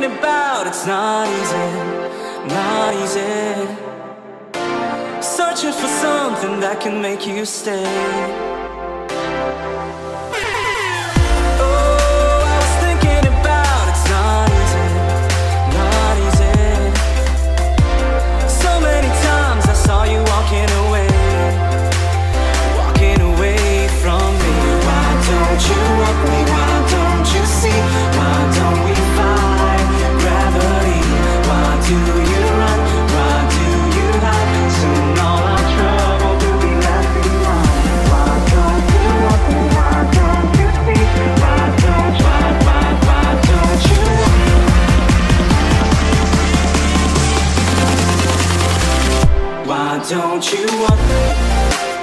about, it's not easy, not easy. Searching for something that can make you stay. Why don't you want me?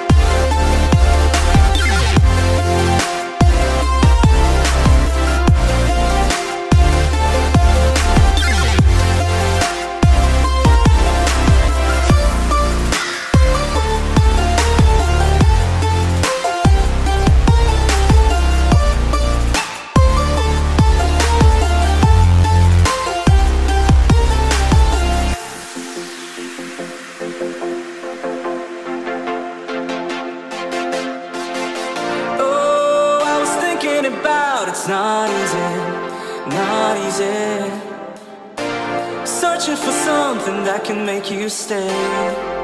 About, it's not easy, not easy. Searching for something that can make you stay.